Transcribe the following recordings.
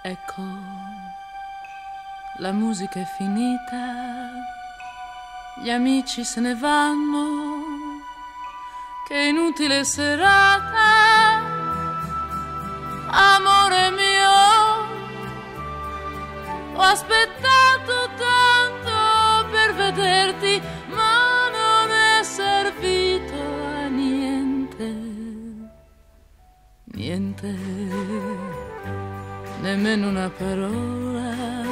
Ecco, la musica è finita, gli amici se ne vanno, che inutile serata, amore mio, ho aspettato tanto per vederti, ma non è servito a niente, niente. Nemmeno una parola,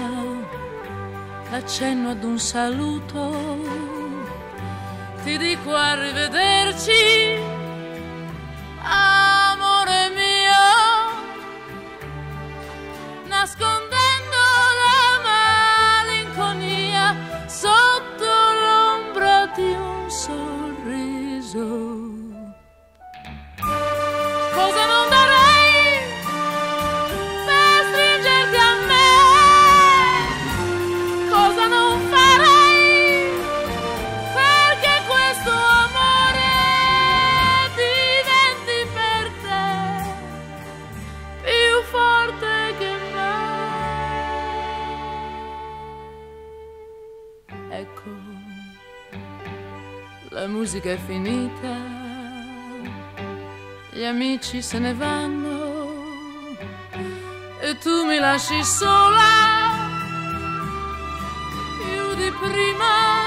accenno ad un saluto, ti dico arrivederci, amore mio, nascondendo la malinconia sotto l'ombra di un sorriso. Cosa non darei Ecco, la musica è finita, gli amici se ne vanno e tu mi lasci sola più di prima.